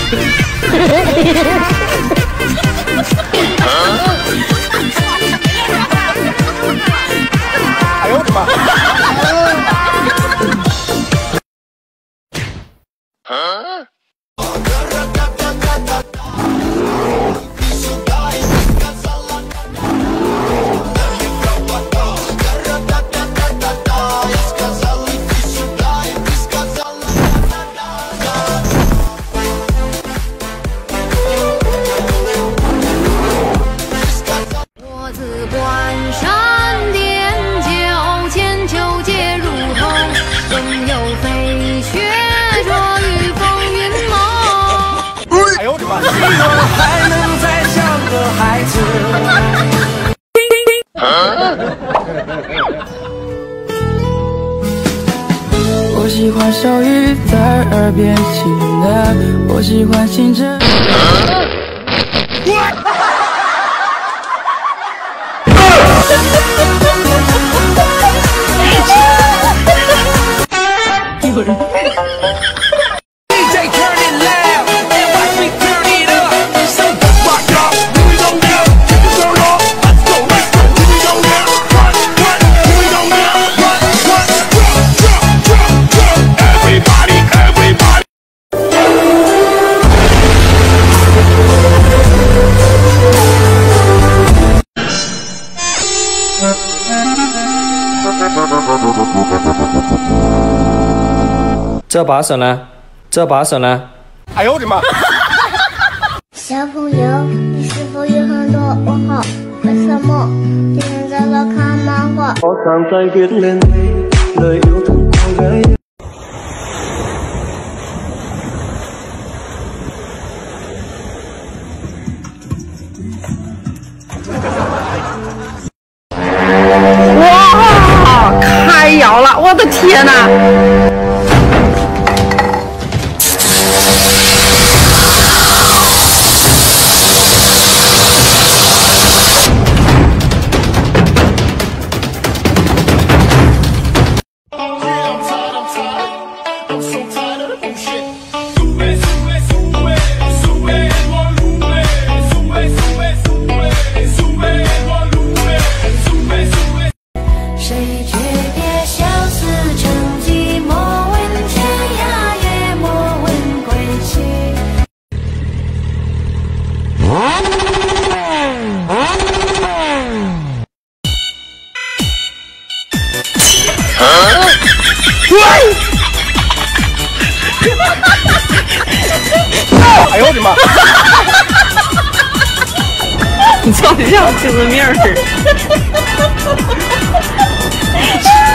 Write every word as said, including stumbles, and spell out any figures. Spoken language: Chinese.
哎呦我的妈！啊还能再像个孩子。我喜欢手语在耳边轻的，我喜欢清晨。有人。 这把手呢？这把手呢？ 哎呦我的妈！ 小朋友，你是否有很多问号？为什么你们在那看漫画？ 哇，开窑了！我的天哪！ 哎呦我的妈！ 你怎么让精神面儿？